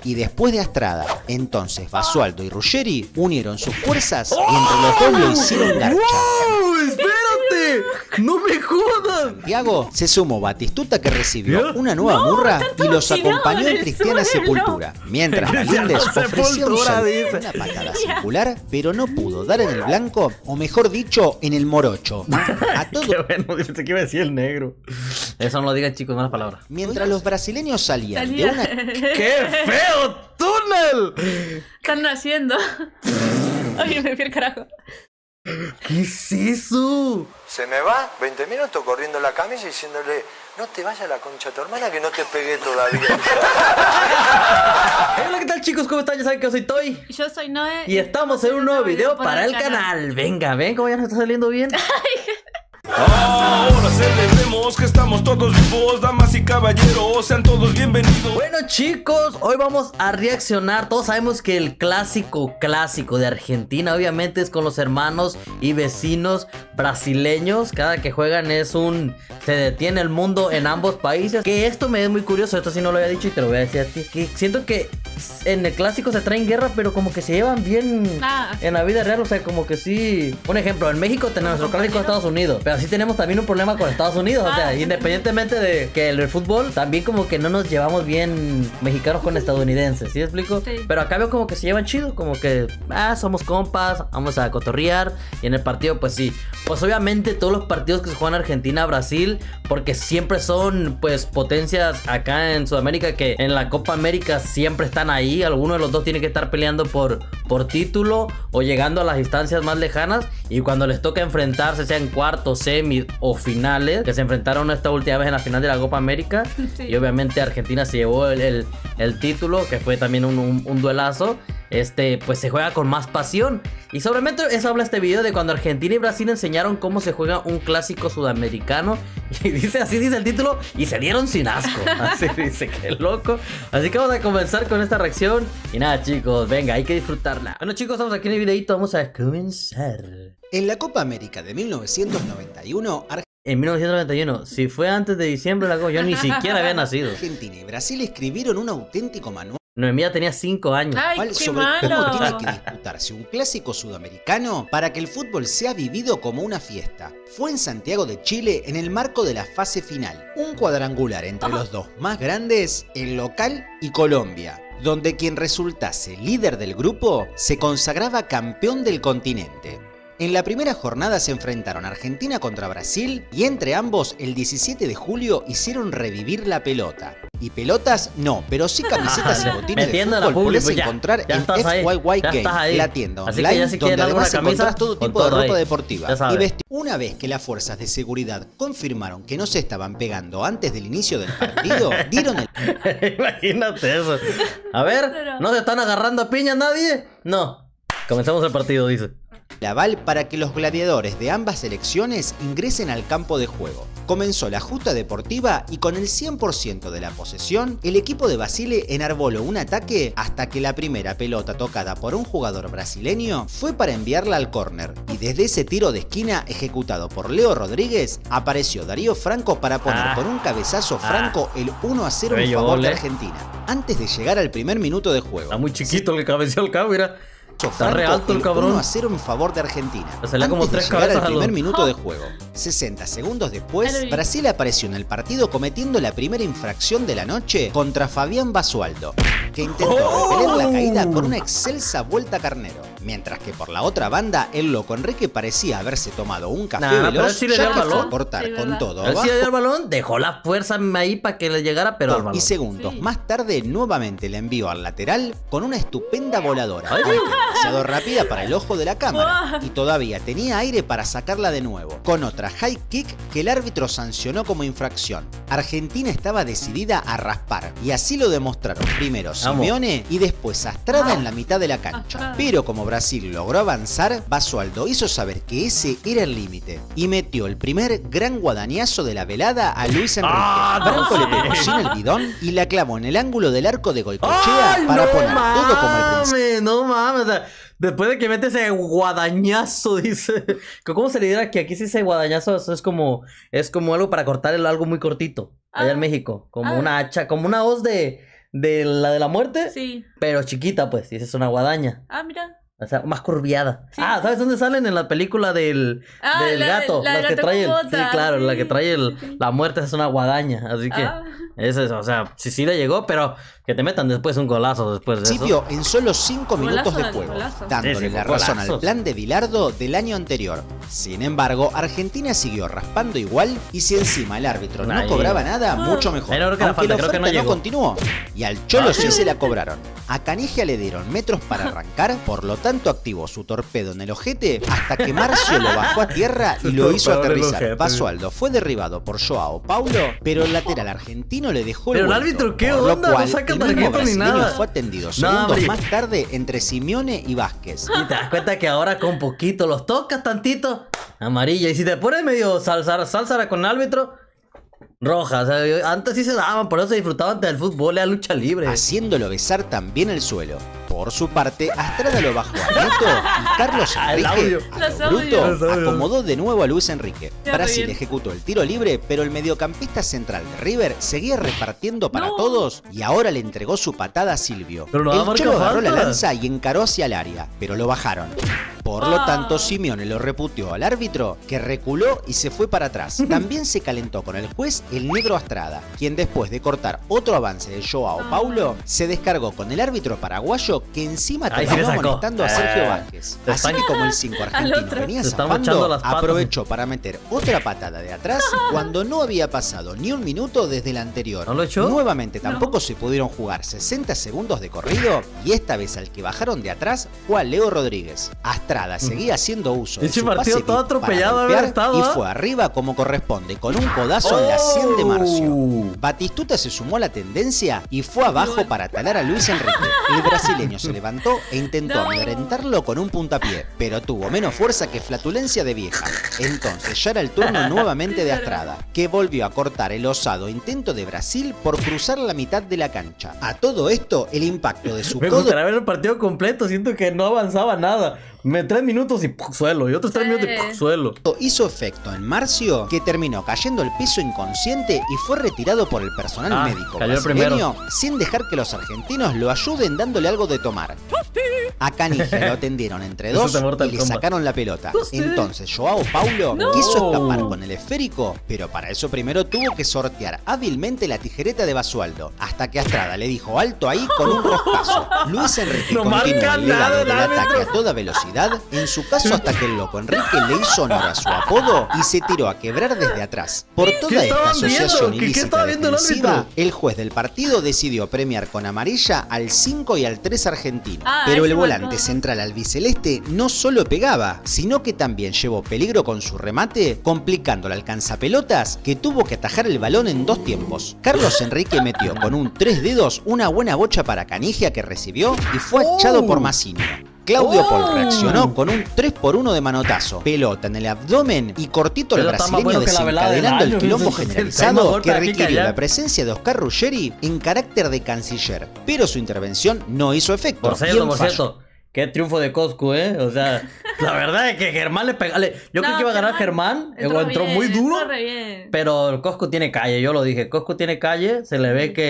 y después de Astrada. Entonces Basualdo y Ruggeri unieron sus fuerzas y entre los dos lo hicieron garcha. ¡Oh, espérate! ¡No me jodas! Santiago se sumó Batistuta, que recibió una nueva murra y los acompañó en cristiana sepultura. Mientras Galíndez ofreció un salto, una patada circular, pero no pudo dar en el blanco, o mejor dicho, en el morocho. A todo. Qué bueno, dice que iba a decir el negro. Eso no lo digan, chicos, malas palabras. Mientras los brasileños salían de una... ¡Qué feo túnel! Están naciendo. Oye, me fui al carajo. ¿Qué es eso? Se me va 20 minutos corriendo la camisa y diciéndole: no te vayas a la concha de tu hermana que no te pegué todavía. Hola, ¿qué tal, chicos? ¿Cómo están? Ya saben que yo soy Toy. Yo soy Noé. Y estamos en un nuevo video para el canal. Venga, ven cómo ya nos está saliendo bien. Ahora celebremos que estamos todos vivos, damas y caballeros, sean todos bienvenidos. Bueno, chicos, hoy vamos a reaccionar. Todos sabemos que el clásico de Argentina obviamente es con los hermanos y vecinos brasileños. Cada que juegan es un... se detiene el mundo en ambos países. Que esto me es muy curioso, esto sí no lo había dicho y te lo voy a decir a ti. Que siento que en el clásico se traen guerra, pero como que se llevan bien en la vida real. O sea, como que sí. Un ejemplo, en México tenemos nuestro clásico de Estados Unidos, pero así tenemos también un problema con Estados Unidos. O sea, independientemente de que el fútbol, también como que no nos llevamos bien mexicanos con estadounidenses, ¿sí me explico? Sí. Pero acá veo como que se llevan chido, como que somos compas, vamos a cotorrear. Y en el partido, pues sí. Pues obviamente todos los partidos que se juegan Argentina-Brasil, porque siempre son pues potencias acá en Sudamérica, que en la Copa América siempre están ahí. Alguno de los dos tiene que estar peleando por título o llegando a las instancias más lejanas. Y cuando les toca enfrentarse, sea en cuartos, semis o finales, que se enfrentaron esta última vez en la final de la Copa América, sí. Y obviamente Argentina se llevó el título, que fue también un duelazo. Pues se juega con más pasión. Y sobremente eso habla este video de cuando Argentina y Brasil enseñaron cómo se juega un clásico sudamericano. Y así dice el título, y se dieron sin asco. Así dice, qué loco. Así que vamos a comenzar con esta reacción. Y nada, chicos, venga, hay que disfrutarla. Bueno, chicos, estamos aquí en el videito, vamos a comenzar. En la Copa América de 1991, en 1991, si fue antes de diciembre, yo ni siquiera había nacido. Argentina y Brasil escribieron un auténtico manual. Noemí tenía 5 años. Ay, sobre cómo tiene que disputarse un clásico sudamericano para que el fútbol sea vivido como una fiesta. Fue en Santiago de Chile en el marco de la fase final, un cuadrangular entre los dos más grandes, el local y Colombia, donde quien resultase líder del grupo se consagraba campeón del continente. En la primera jornada se enfrentaron Argentina contra Brasil y entre ambos el 17 de julio hicieron revivir la pelota. Y pelotas no, pero sí camisetas y botines de fútbol podés encontrar en FYY Game, la tienda online donde además encontrás todo tipo de ropa deportiva y vestir. Una vez que las fuerzas de seguridad confirmaron que no se estaban pegando antes del inicio del partido, dieron el... Imagínate eso. A ver, ¿no se están agarrando a piña nadie? No. Comenzamos el partido, dice. El aval para que los gladiadores de ambas selecciones ingresen al campo de juego. Comenzó la justa deportiva y con el 100% de la posesión, el equipo de Basile enarboló un ataque hasta que la primera pelota tocada por un jugador brasileño fue para enviarla al córner. Y desde ese tiro de esquina ejecutado por Leo Rodríguez, apareció Darío Franco para poner con un cabezazo franco el 1-0 en favor de Argentina. Antes de llegar al primer minuto de juego. Está muy chiquito el que cabeceó el cabo, mira. Está re alto el cabrón. 1-0 en favor de Argentina. Se le como 3 cabezas al primer minuto de juego. 60 segundos después, Brasil apareció en el partido cometiendo la primera infracción de la noche contra Fabián Basualdo, que intentó repeler la caída con una excelsa vuelta carnero. Mientras que por la otra banda, el loco Enrique parecía haberse tomado un café veloz, ya que fue a cortar con todo. Él sí le dio el balón, dejó la fuerza ahí para que le llegara, pero al balón. Y segundos más tarde, nuevamente le envió al lateral con una estupenda voladora. Demasiado rápida para el ojo de la cámara y todavía tenía aire para sacarla de nuevo, con otra high kick que el árbitro sancionó como infracción. Argentina estaba decidida a raspar y así lo demostraron primero Simeone y después Astrada en la mitad de la cancha. Pero como Brasil logró avanzar, Basualdo hizo saber que ese era el límite y metió el primer gran guadañazo de la velada a Luis Enrique. Branco le pegó sin el bidón y la clavó en el ángulo del arco de Goicoechea para poner todo como el principio. No mames, o sea, después de que mete ese guadañazo, dice. ¿Cómo se le dirá que aquí sí ese guadañazo? Eso es como algo para cortar algo muy cortito. Allá en México. Como una hacha, como una hoz de de la muerte, Sí. pero chiquita, pues, y esa es una guadaña. Ah, mira. O sea, más curviada. Sí. Ah, ¿sabes dónde salen? En la película del gato. la La que gato trae con sí, botas, claro, la sí, que trae sí. la muerte es una guadaña. Así que, Ah. eso es, o sea, sí le llegó, pero que te metan después un golazo después de eso. Principio en solo 5 minutos de Golazo, juego, golazo. dándole Sí, sí, la razón golazos. al plan de Bilardo del año anterior. Sin embargo, Argentina siguió raspando igual y si encima el árbitro no Ahí. cobraba nada, mucho mejor. Ahí no creo que la Aunque la falta, creo que oferta no no llegó. continuó. Y al Cholo sí se la cobraron. A Canigia le dieron metros para arrancar, por lo tanto activó su torpedo en el ojete hasta que Marcio lo bajó a tierra y lo hizo Torpedo en el aterrizar. ojete. Basualdo fue derribado por Joao Paulo, pero el lateral argentino le dejó Pero el vuelto, árbitro, ¿qué por lo onda? No cual, saca el mismo tarjeta ni brasileño nada. fue atendido No, segundos hombre. más tarde entre Simeone y Vázquez. Y te das cuenta que ahora con poquito los tocas tantito, amarilla. Y si te pones medio salsa con el árbitro, roja. O sea, antes sí se daban, por eso se disfrutaban del fútbol, la lucha libre. Haciéndolo besar también el suelo. Por su parte, Astrada lo bajó a Neto y Carlos El audio. Enrique, a Los lo audios. bruto, Los audios. acomodó de nuevo a Luis Enrique. Qué Brasil bien. ejecutó el tiro libre, pero el mediocampista central de River seguía repartiendo para No. todos y ahora le entregó su patada a Silvio. Pero no El marca Cholo agarró la falta. lanza y encaró hacia el área, pero lo bajaron. Por lo tanto, Simeone lo reputió al árbitro, que reculó y se fue para atrás. También se calentó con el juez el negro Astrada, quien después de cortar otro avance de Joao Paulo, se descargó con el árbitro paraguayo que encima Ahí sí le terminó sacó. amonestando a Sergio Vázquez. Te Así están- que como el 5 argentino otro. venía Te están echando zafando, las patas. aprovechó para meter otra patada de atrás cuando no había pasado ni un minuto desde el anterior. ¿No lo echó? Nuevamente tampoco se pudieron jugar 60 segundos de corrido y esta vez al que bajaron de atrás fue a Leo Rodríguez. Astrada seguía haciendo uso de Ese su partido pase todo VIP para atropellado golpear haber estado, y ¿ah? fue arriba como corresponde con un codazo en la 100 de Marcio. Oh. Batistuta se sumó a la tendencia y fue abajo para talar a Luis Enrique. El brasileño se levantó e intentó No. amedrentarlo con un puntapié, pero tuvo menos fuerza que flatulencia de vieja. Entonces ya era el turno nuevamente de Astrada, que volvió a cortar el osado intento de Brasil por cruzar la mitad de la cancha. A todo esto, el impacto de su Me codo gustaría ver el partido completo, siento que no avanzaba nada. 3 minutos y ¡puc! Suelo, y otros 3 Sí. minutos y ¡puc! Suelo. hizo efecto en Marcio, que terminó cayendo al piso inconsciente y fue retirado por el personal Ah, médico cayó el brasileño sin dejar que los argentinos lo ayuden dándole algo de tomar. A Canigia lo atendieron entre Eso dos es de Mortal y le Kombat. sacaron la pelota. Tosti. Entonces Joao Paulo No. quiso escapar con el esférico, pero para eso primero tuvo que sortear hábilmente la tijereta de Basualdo, hasta que Astrada le dijo alto ahí con un roscazo. Luis Enrique No continuó marca el legado nada el del ataque árbitro. a toda velocidad, en su caso hasta que el loco Enrique le hizo honor a su apodo y se tiró a quebrar desde atrás. Por toda esta estaban asociación viendo? ¿Qué ilícita estaba viendo el defensiva, árbitro? el juez del partido decidió premiar con amarilla al 5 y al 3 argentino. Ah, Pero ese el volante marcó. central albiceleste no solo pegaba, sino que también llevó peligro con su remate, complicando al alcanzapelotas que tuvo que atajar el balón en 2 tiempos. Carlos Enrique metió con un 3 dedos una buena bocha para Canigia que recibió y fue echado por Massinio. Claudio Pol reaccionó con un 3x1 de manotazo, pelota en el abdomen y cortito al Pero está más brasileño bueno que la velada del desencadenando el año, quilombo fíjate, hay generalizado mejor que para aquí que requirió allá. la presencia de Oscar Ruggeri en carácter de canciller. Pero su intervención no hizo efecto. Por y cierto, en por fallo. cierto. Qué triunfo de Coscu, ¿eh? O sea, la verdad es que Germán le pegó. Yo creí que iba a ganar Germán. Entró muy duro. Entró re bien. Pero el Coscu tiene calle, yo lo dije. Coscu tiene calle, se le ve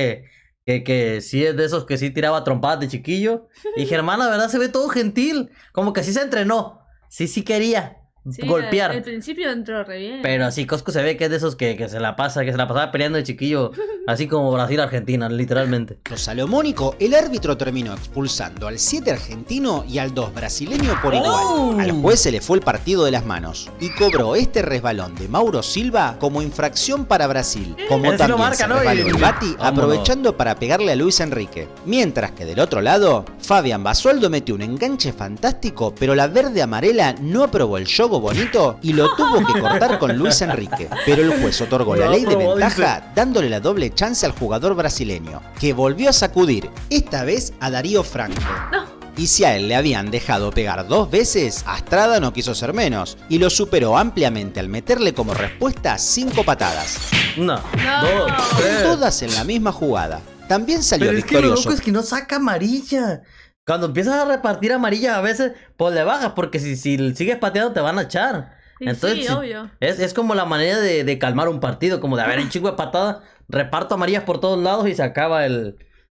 que sí es de esos que sí tiraba trompadas de chiquillo. Y Germán, la verdad, se ve todo gentil. Como que sí se entrenó. Sí quería Sí, golpear. Al principio entró re bien. Pero sí, Coscu se ve que es de esos que se la pasaba peleando de chiquillo. Así como Brasil-Argentina, literalmente. Lo salomónico, el árbitro terminó expulsando al 7 argentino y al 2 brasileño por igual. ¡Oh! Al juez se le fue el partido de las manos y cobró este resbalón de Mauro Silva como infracción para Brasil. Como Ese sí lo también marca, se ¿no? resbaló Y- el Bati vámonos. aprovechando para pegarle a Luis Enrique. Mientras que del otro lado, Fabián Basualdo metió un enganche fantástico, pero la verde amarela no aprobó el yogo bonito y lo tuvo que cortar con Luis Enrique. Pero el juez otorgó la No ley de aprobó, ventaja, dándole la doble chance al jugador brasileño, que volvió a sacudir, esta vez a Darío Franco. Y si a él le habían dejado pegar 2 veces, Astrada no quiso ser menos, y lo superó ampliamente al meterle como respuesta 5 patadas, Una, No. dos, tres. todas en la misma jugada. También salió Pero es que lo victorioso. loco es que no saca amarilla. Cuando empiezas a repartir amarilla, a veces, pues le bajas, porque si sigues pateando te van a echar. Sí, Entonces, sí, obvio. Es como la manera de calmar un partido, como de haber un chingo de patada, reparto amarillas por todos lados y se acaba el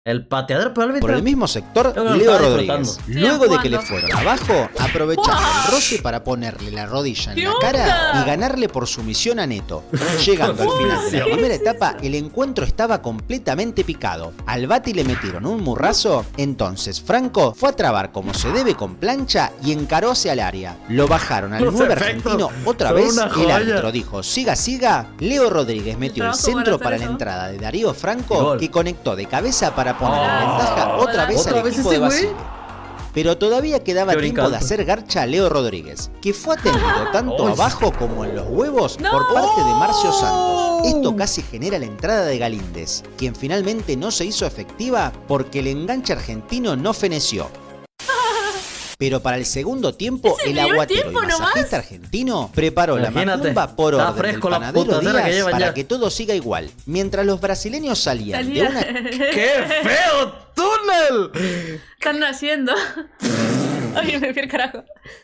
El pateador, pero el Por el mismo sector, Yo lo Leo estaba Rodríguez, disfrutando. luego de que le jugando. fueron abajo, aprovecharon el roce para ponerle la rodilla en ¿Qué la onda? cara y ganarle por sumisión a Neto. Llegando al final de la primera etapa, el encuentro estaba completamente picado. Al Bati le metieron un murrazo, entonces Franco fue a trabar como se debe con plancha y encaró hacia el área. Lo bajaron al Los 9 efectos argentino otra son vez, una el joya. árbitro dijo siga, siga. Leo Rodríguez metió el trabajo centro para para hacer la eso. entrada de Darío Franco, Gol. que conectó de cabeza para poner en Oh. ventaja otra vez ¿Otra al vez equipo ese de güey? Basile. Pero todavía quedaba Qué tiempo de brincazo. hacer garcha a Leo Rodríguez, que fue atendido tanto Oh. abajo como en los huevos ¡No! por parte de Marcio Santos. Esto casi genera la entrada de Galíndez, quien finalmente no se hizo efectiva porque el enganche argentino no feneció. Pero para el segundo tiempo, ¿Es el el primer aguatero y tiempo nomás? masajista argentino preparó la Imagínate, macumba por está orden del fresco la panadero putacera que Díaz llevan para ya. que todo siga igual. Mientras los brasileños salían de una ¡Qué feo túnel! Están naciendo. Oye, me fui al carajo.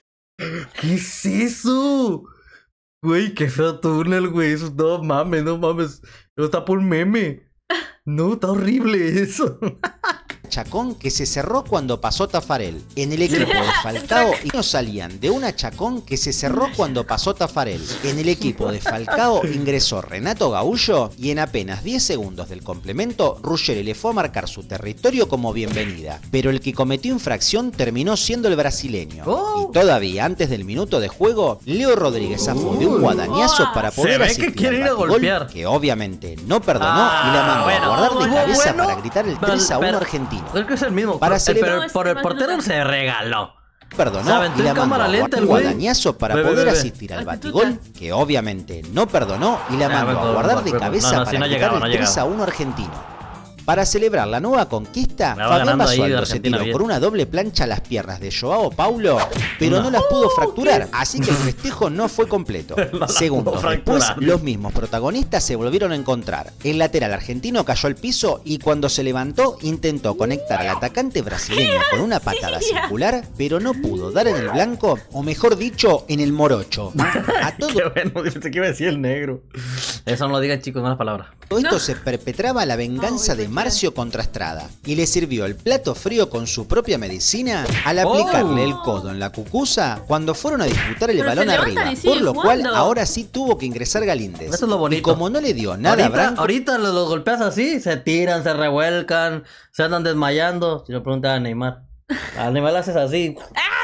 ¿Qué es eso? Güey, qué feo túnel, güey. Eso no mames, no mames. Eso está por un meme. No, está horrible eso. chacón que se cerró cuando pasó Tafarel. En el equipo de Falcao no salían de una chacón que se cerró cuando pasó Tafarel. En el equipo de Falcao ingresó Renato Gaullo y en apenas 10 segundos del complemento Ruggeri le fue a marcar su territorio como bienvenida. Pero el que cometió infracción terminó siendo el brasileño. Y todavía antes del minuto de juego, Leo Rodríguez zafó de un guadañazo para poder ve que asistir quiere ir al a batigol, golpear. que obviamente no perdonó y la mandó bueno, a guardar de bueno, cabeza bueno, para gritar el 3-1 argentino. Creo que es el mismo. Para pero celebrar- por el portero se regaló. Perdonó Se aventó y la en cámara mandó a lenta el guardar güey. guadañazo para Ve, ve, poder ve, ve. asistir al Actitud. batigol, que obviamente no perdonó y la mandó a guardar de cabeza no, para si no gritar llegaba, el no 3-1 argentino. Para celebrar la nueva conquista, Me va Fabián ganando ahí de Basualdo se Argentina tiró bien. por una doble plancha a las piernas de Joao Paulo, pero no las pudo fracturar, así que el festejo no fue completo. Segundos pudo después, fracturar. los mismos protagonistas se volvieron a encontrar. El lateral argentino cayó al piso y cuando se levantó intentó conectar al atacante brasileño con una patada circular, pero no pudo dar en el blanco, o mejor dicho, en el morocho. A todo Qué bueno, dice que iba a decir el negro. Eso no lo digan, chicos, malas palabras. esto se perpetraba la venganza de Marcio contra Estrada y le sirvió el plato frío con su propia medicina al aplicarle el codo en la cucusa cuando fueron a disputar el Pero balón se levantan arriba, y siguen por lo cual jugando. ahora sí tuvo que ingresar Galíndez. Eso es lo bonito. Y como no le dio nada a Branco, Ahorita los golpeas así, se tiran, se revuelcan, se andan desmayando. Si lo preguntan a Neymar. A Neymar le haces así.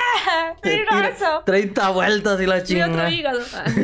se Mira tira eso. 30 vueltas y la Tiene otro chingada. hígado.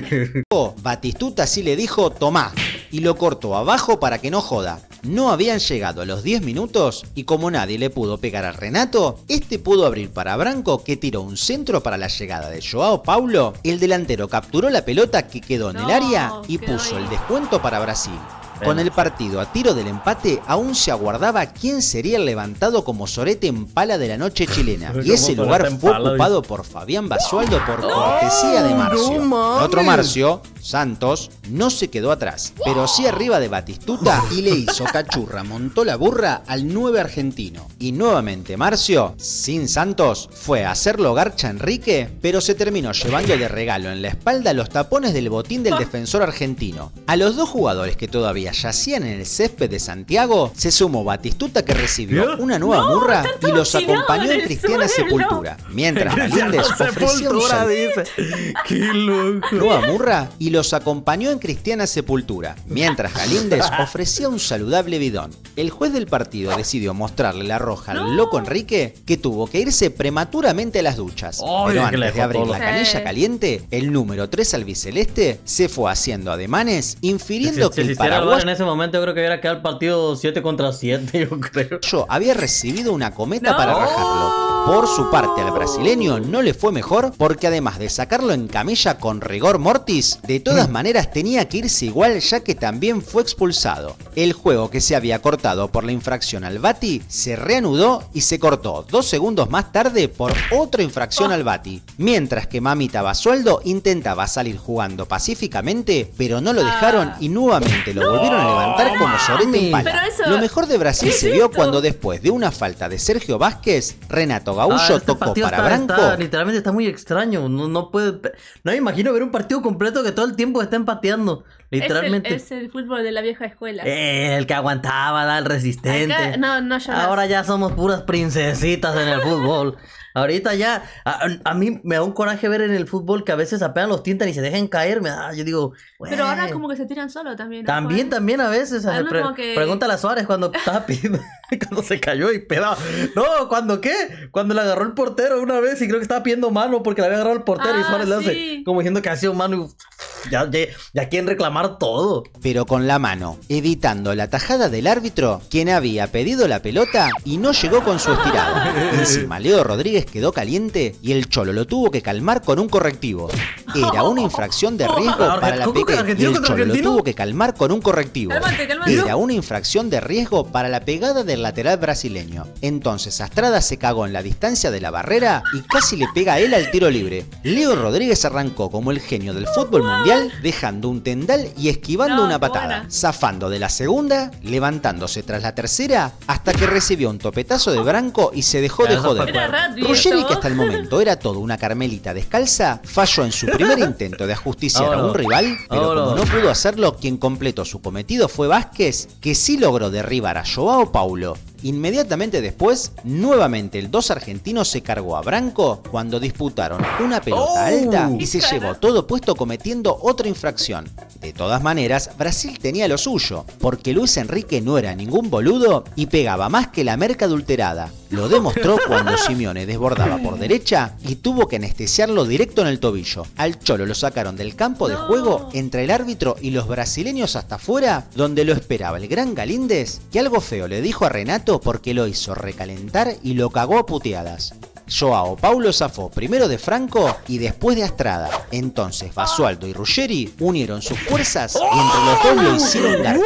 Batistuta sí le dijo tomá y lo cortó abajo para que no joda. No habían llegado a los 10 minutos y como nadie le pudo pegar a Renato, este pudo abrir para Branco que tiró un centro para la llegada de Joao Paulo. El delantero capturó la pelota que quedó en el No, área y quedó puso ahí. el descuento para Brasil. Con el partido a tiro del empate, aún se aguardaba quién sería el levantado como sorete en pala de la noche chilena. Y Como ese sorete lugar en fue pala, ocupado por Fabián Basualdo por cortesía de Marcio. no mames. El otro Marcio, Santos, no se quedó atrás, pero sí arriba de Batistuta y le hizo cachurra, montó la burra al 9 argentino. Y nuevamente Marcio, sin Santos, fue a hacerlo garcha a Enrique, pero se terminó llevando de regalo en la espalda los tapones del botín del defensor argentino. A los dos jugadores que todavía yacían en el césped de Santiago, se sumó Batistuta que recibió una nueva burra y los tirados acompañó en en el Cristiana suelo. Sepultura. Mientras Galíndez ofrecía un Sepultura, saludo. dice. Qué loco. Nueva Murra y los acompañó en Cristiana Sepultura, mientras Galíndez ofrecía un saludable bidón. El juez del partido decidió mostrarle la roja al loco Enrique, que tuvo que irse prematuramente a las duchas. Ay, Pero que le antes de dejó abrir todo. la canilla Sí. caliente, el número 3 albiceleste se fue haciendo ademanes, infiriendo Si que el existiera el VAR paraguayo en ese momento, yo creo que hubiera quedado el partido 7-7, yo creo. había recibido una cometa No. para rajarlo. Por su parte, al brasileño no le fue mejor porque además de sacarlo en camilla con rigor mortis, de todas maneras tenía que irse igual ya que también fue expulsado. El juego que se había cortado por la infracción al Bati se reanudó y se cortó 2 segundos más tarde por otra infracción al Bati, mientras que Mamita Basualdo intentaba salir jugando pacíficamente, pero no lo dejaron y nuevamente lo volvieron a levantar como sorete en pala. Pero eso- Lo mejor de Brasil ¿qué se es vio esto? cuando después de una falta de Sergio Vázquez, Renato Gaullo Este tocó partido para Branco. literalmente está muy extraño. No puede. No me imagino ver un partido completo que todo el tiempo estén pateando. Literalmente. Es el fútbol de la vieja escuela. El que aguantaba, el resistente. Acá, no lloras. Ahora ya somos puras princesitas en el fútbol. Ahorita ya, a mí me da un coraje ver en el fútbol que a veces apenas los tientan y se dejan caer. Yo digo, pero ahora como que se tiran solo también. También a veces. Pregúntale a Suárez cuando estaba pidiendo, cuando se cayó y pedaba. No, ¿cuándo qué? Cuando le agarró el portero una vez y creo que estaba pidiendo mano porque le había agarrado el portero y Suárez le hace como diciendo que ha sido mano y ya quieren reclamar todo. Pero con la mano, evitando la tajada del árbitro, quien había pedido la pelota y no llegó con su estirada. Encima Leo Rodríguez quedó caliente y el Cholo lo tuvo que calmar con un correctivo. Era una infracción de riesgo para la pegada. Y el Cholo lo tuvo que calmar con un correctivo. Era una infracción de riesgo para la pegada del lateral brasileño. Entonces Astrada se cagó en la distancia de la barrera y casi le pega a él al tiro libre. Leo Rodríguez arrancó como el genio del fútbol mundial, dejando un tendal y esquivando una patada, zafando de la segunda, levantándose tras la tercera, hasta que recibió un topetazo de Branco y se dejó de joder. Ruggeri, que hasta el momento era todo una carmelita descalza, falló en su primer intento de ajusticiar a un rival, pero como no pudo hacerlo, quien completó su cometido fue Vázquez, que sí logró derribar a Joao Paulo. Inmediatamente después, nuevamente el 2 argentino se cargó a Branco cuando disputaron una pelota alta y se llevó todo puesto cometiendo otra infracción. De todas maneras, Brasil tenía lo suyo, porque Luis Enrique no era ningún boludo y pegaba más que la merca adulterada. Lo demostró cuando Simeone desbordaba por derecha y tuvo que anestesiarlo directo en el tobillo. Al Cholo lo sacaron del campo de juego entre el árbitro y los brasileños hasta afuera, donde lo esperaba el gran Galíndez, que algo feo le dijo a Renato porque lo hizo recalentar y lo cagó a puteadas. Joao Paulo zafó primero de Franco y después de Astrada. Entonces Basualdo y Ruggeri unieron sus fuerzas y entre los dos lo hicieron garcha.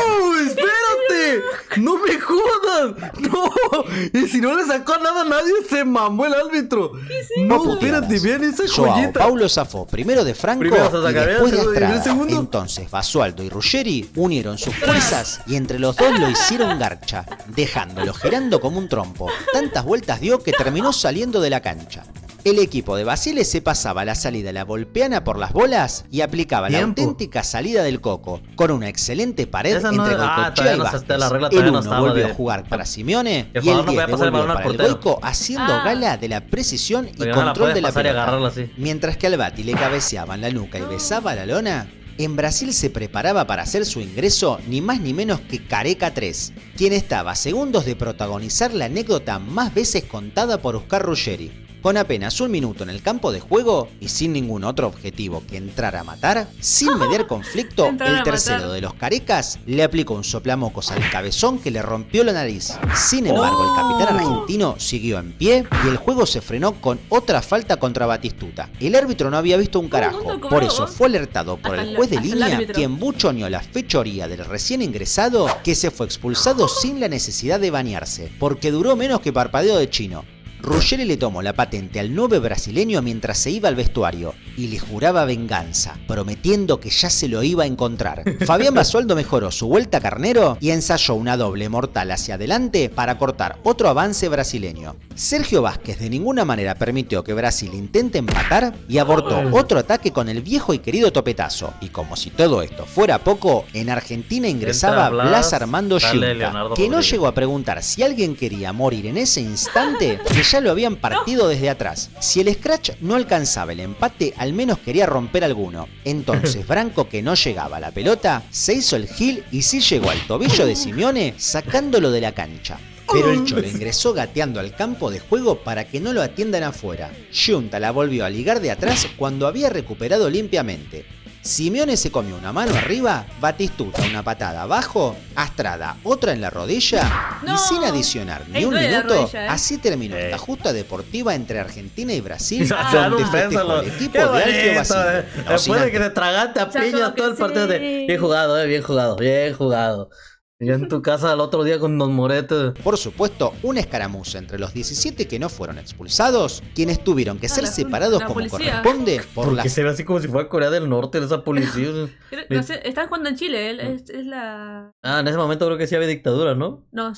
¡Espérate! ¡No me jodas! ¡No! Y si no le sacó nada a nadie, se mamó el árbitro. No, espérate, vean esa Joao joyita. Paulo zafó primero de Franco y después de Astrada. Entonces Basualdo y Ruggeri unieron sus fuerzas y entre los dos lo hicieron garcha, dejándolo girando como un trompo. Tantas vueltas dio que terminó saliendo de la cancha. El equipo de Basile se pasaba la salida la volpeana por las bolas y aplicaba la auténtica salida del coco, con una excelente pared entre Goicoechea y Vázquez. El 1 volvió a jugar para Simeone y el 10 devolvió para el Goico, haciendo gala de la precisión y control de la pelota. Mientras que al Bati le cabeceaban la nuca y besaba la lona, en Brasil se preparaba para hacer su ingreso ni más ni menos que Careca 3, quien estaba a segundos de protagonizar la anécdota más veces contada por Oscar Ruggeri. Con apenas un minuto en el campo de juego y sin ningún otro objetivo que entrar a matar, sin mediar conflicto, el tercero de los carecas le aplicó un soplamocos al cabezón que le rompió la nariz. Sin embargo, el capitán argentino siguió en pie y el juego se frenó con otra falta contra Batistuta. El árbitro no había visto un carajo, por eso fue alertado por el juez de línea, quien buchoneó la fechoría del recién ingresado, que se fue expulsado sin la necesidad de bañarse, porque duró menos que parpadeo de chino. Ruggeri le tomó la patente al 9 brasileño mientras se iba al vestuario y le juraba venganza, prometiendo que ya se lo iba a encontrar. Fabián Basualdo mejoró su vuelta carnero y ensayó una doble mortal hacia adelante para cortar otro avance brasileño. Sergio Vázquez de ninguna manera permitió que Brasil intente empatar y abortó otro ataque con el viejo y querido topetazo. Y como si todo esto fuera poco, en Argentina ingresaba Blas Armando Giunta, que no llegó a preguntar si alguien quería morir en ese instante, que ya lo habían partido desde atrás. Si el Scratch no alcanzaba el empate, al menos quería romper alguno. Entonces Branco, que no llegaba a la pelota, se hizo el gil y sí llegó al tobillo de Simeone, sacándolo de la cancha. Pero el Cholo ingresó gateando al campo de juego para que no lo atiendan afuera. Giunta la volvió a ligar de atrás cuando había recuperado limpiamente. Simeone se comió una mano arriba, Batistuta una patada abajo, Astrada otra en la rodilla y sin adicionar ni un minuto, así terminó esta justa deportiva entre Argentina y Brasil, donde festejó el equipo de Alfio Basile. Después de que te tragaste a piña todo el partido de... Bien jugado, bien jugado, bien jugado. Yo en tu casa el otro día con Don Morete. Por supuesto, una escaramuza entre los 17 que no fueron expulsados, quienes tuvieron que ser separados como corresponde por la... Que se ve así como si fuera Corea del Norte, esa policía. No sé, están jugando en Chile, es la... Ah, en ese momento creo que sí había dictadura, ¿no? No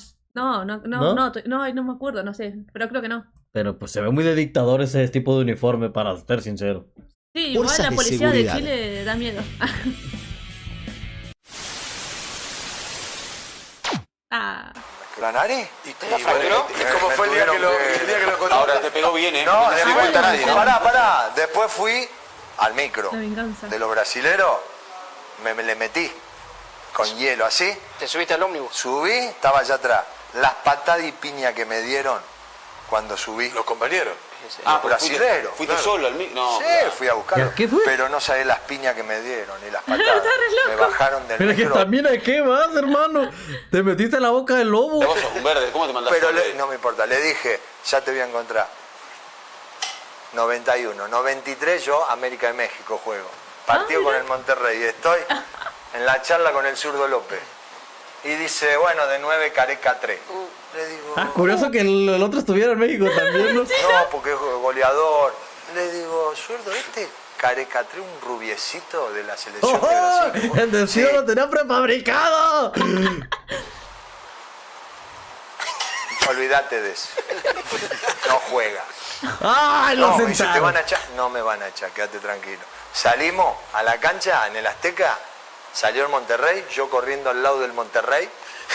me acuerdo, no sé, pero creo que no. Pero pues se ve muy de dictador ese tipo de uniforme, para ser sincero. Sí, igual la policía de Chile da miedo. Ah. ¿La nariz? ¿Y te la fracturó? ¿Y cómo fue el día que lo contaste? Ahora te pegó bien, ¿eh? No, No se dio después, cuenta nadie, ¿no? pará. Después fui al micro La venganza. de los brasileros, me le metí con hielo así, ¿Te subiste al ómnibus? subí, estaba allá atrás. Las patadas y piña que me dieron cuando subí. Los compañeros. Los brasileros. ¿Fuiste claro. solo al micro? No. Sí, claro. fui a buscarlo. ¿Ya qué fue? Pero no sabés las piñas que me dieron ni las patadas. Está re loco. Me bajaron del Pero es que micro. también a qué vas, hermano. Te metiste en la boca del lobo. Vos sos un verde, ¿cómo te mandaste? Pero no me importa, le dije, ya te voy a encontrar. 91, 93 yo, América de México juego. Partido con el Monterrey. Estoy en la charla con el zurdo López. Y dice, bueno, de 9 Careca 3. Le digo, Ah, curioso que el otro estuviera en México también, ¿no? no, porque es goleador. Le digo, zurdo, Careca 3, un rubiecito de la selección de ¡Oh! Brasil. El deseo Sí. lo tenía prefabricado. Olvídate de eso. No juega. ¡Ay, lo No, me dice, ¿te sentaron! van a echar? No me van a echar, quédate tranquilo. Salimos a la cancha en el Azteca, salió el Monterrey, yo corriendo al lado del Monterrey.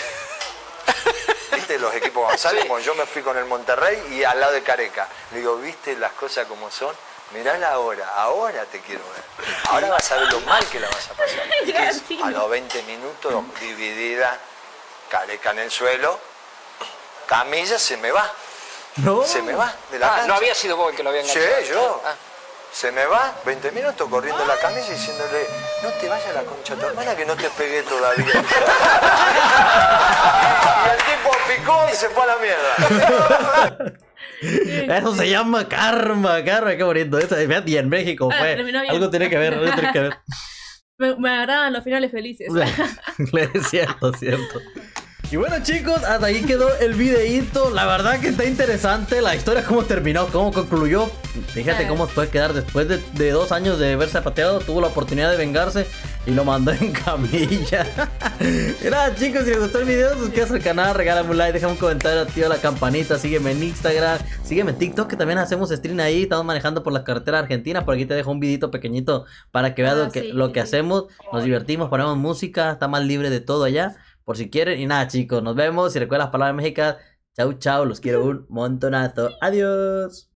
¿Viste los equipos González? Sí. Bueno, yo me fui con el Monterrey y al lado de Careca. Le digo, ¿viste las cosas como son? Mirala ahora te quiero ver. Ahora vas a ver lo mal que la vas a pasar. ¿Y qué es? A los 20 minutos, dividida, Careca en el suelo, Camilla se me va. No. Se me va de la cancha. No había sido vos el que lo había Sí, enganchado. yo. Ah. Se me va 20 minutos corriendo la camisa y diciéndole, no te vayas a la concha de tu hermana que no te pegué todavía. Y el tipo picó y se fue a la mierda. Eso se llama karma, qué bonito. Eso, fíjate, y en México fue. terminó bien. Algo tiene que ver, algo tiene que ver. Me agradan los finales felices. Es cierto, cierto. Y bueno, chicos, hasta ahí quedó el videíto. La verdad que está interesante la historia, cómo terminó, cómo concluyó. Fíjate cómo puede quedar después de 2 años de verse pateado. Tuvo la oportunidad de vengarse y lo mandó en camilla. Y nada, chicos, si les gustó el video, suscríbete al canal, regálame un like, déjame un comentario, activa la campanita, sígueme en Instagram, sígueme en TikTok, que también hacemos stream ahí. Estamos manejando por las carreteras argentinas. Por aquí te dejo un videito pequeñito para que veas lo que hacemos. Nos divertimos, ponemos música, está más libre de todo allá. Por si quieren. Y nada, chicos, nos vemos. Si recuerdan las palabras mexicanas, chau, chau. Los quiero un montonazo. Adiós.